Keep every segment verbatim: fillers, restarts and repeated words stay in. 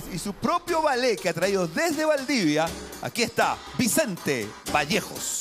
canciones y su propio ballet que ha traído desde Valdivia, aquí está Vicente Vallejos.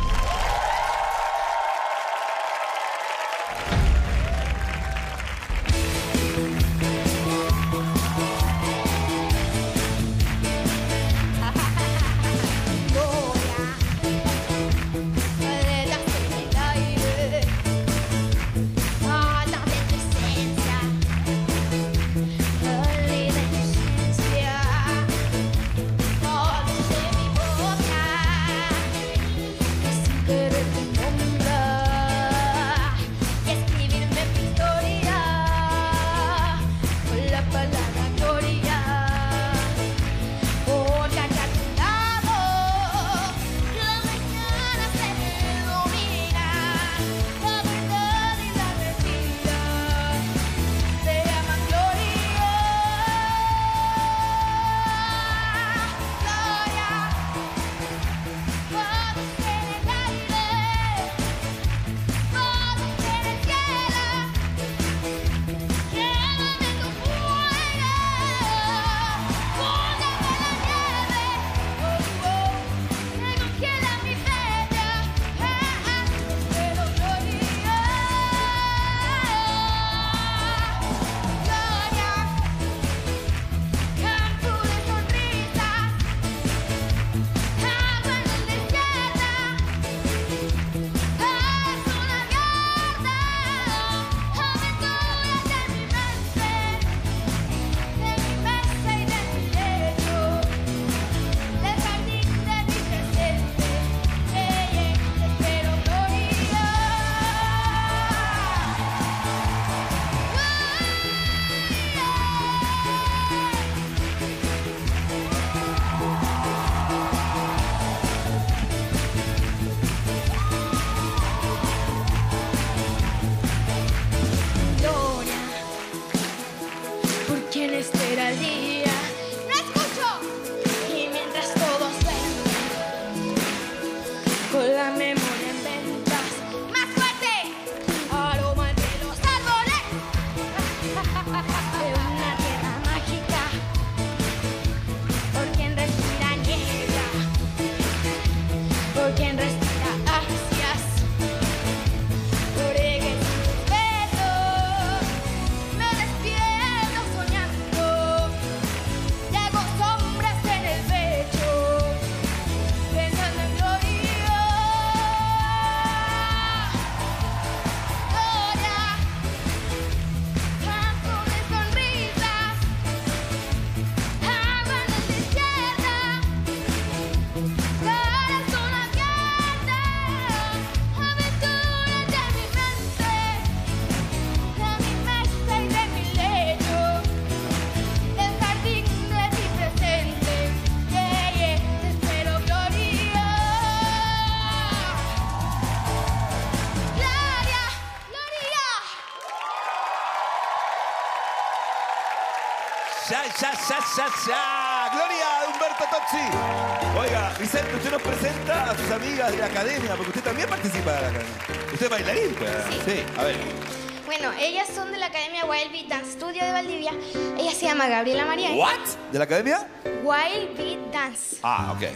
Ya, ya, ya, ya, ya. Gloria de Humberto Tocci. Oiga, Vicente, usted nos presenta a sus amigas de la academia, porque usted también participa de la academia. ¿Usted es bailarín? Sí. Sí, a ver. Bueno, ellas son de la Academia Wild Beat Dance Studio de Valdivia. Ella se llama Gabriela María. ¿What? ¿De la academia? Wild Beat Dance. Ah, ok.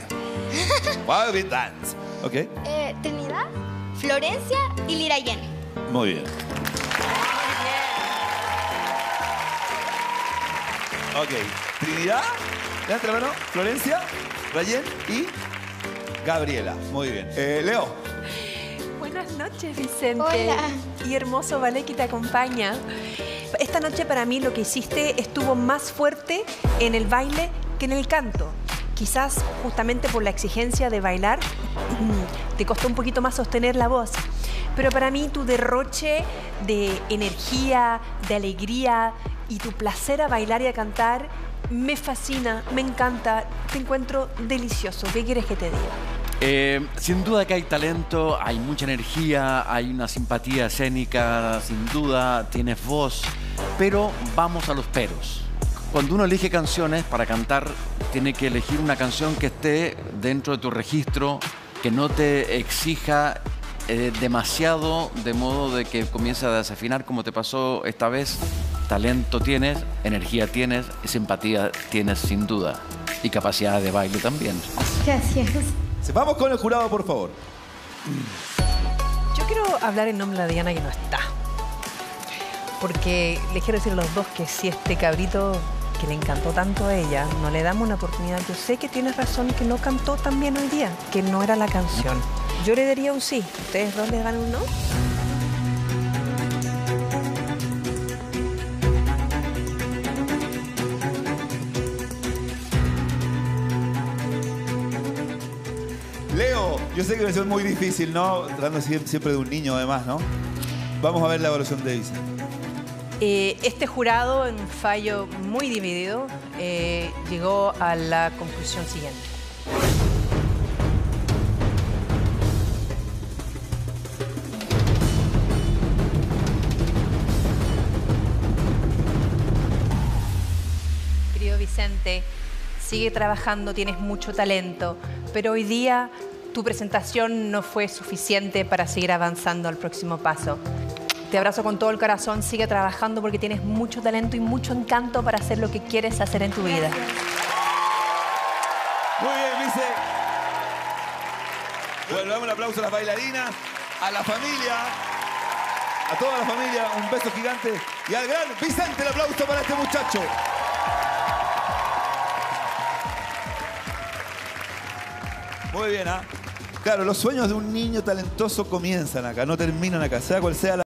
Wild Beat Dance. Ok. Eh, Trinidad, Florencia y Lirayen. Muy bien. Ok. Trinidad, levanta la mano, Florencia, Rayen y Gabriela. Muy bien. Eh, Leo. Buenas noches, Vicente. Hola. Y hermoso ballet que te acompaña. Esta noche para mí lo que hiciste estuvo más fuerte en el baile que en el canto. Quizás justamente por la exigencia de bailar te costó un poquito más sostener la voz. Pero para mí tu derroche de energía, de alegría y tu placer a bailar y a cantar me fascina, me encanta, te encuentro delicioso. ¿Qué quieres que te diga? Eh, sin duda que hay talento, hay mucha energía, hay una simpatía escénica, sin duda, tienes voz, pero vamos a los peros. Cuando uno elige canciones para cantar, tiene que elegir una canción que esté dentro de tu registro, que no te exija eh, demasiado, de modo de que comience a desafinar como te pasó esta vez. talento tienes, energía tienes, simpatía tienes sin duda. Y capacidad de baile también. Gracias. Vamos con el jurado, por favor. Yo quiero hablar en nombre de la Diana que no está. Porque les quiero decir a los dos que si este cabrito que le encantó tanto a ella, no le damos una oportunidad. Yo sé que tienes razón que no cantó tan bien hoy día, que no era la canción. Yo le daría un sí. ¿Ustedes dos le dan un no? Leo, yo sé que va a ser muy difícil, ¿no? Tratando siempre de un niño, además, ¿no? Vamos a ver la evaluación de Isa. Eh, este jurado, en un fallo muy dividido, eh, llegó a la conclusión siguiente. Querido Vicente, sigue trabajando, tienes mucho talento, pero hoy día tu presentación no fue suficiente para seguir avanzando al próximo paso. Te abrazo con todo el corazón, sigue trabajando porque tienes mucho talento y mucho encanto para hacer lo que quieres hacer en tu vida. Muy bien, Vice. Bueno, damos un aplauso a las bailarinas, a la familia, a toda la familia, un beso gigante. Y al gran Vicente, el aplauso para este muchacho. Muy bien, ¿ah? ¿eh? Claro, los sueños de un niño talentoso comienzan acá, no terminan acá, sea cual sea la